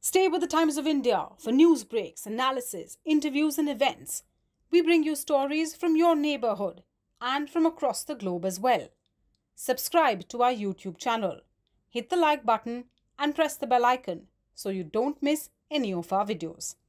Stay with the Times of India for news breaks, analysis, interviews and events. We bring you stories from your neighborhood and from across the globe as well. Subscribe to our YouTube channel. Hit the like button and press the bell icon so you don't miss any of our videos.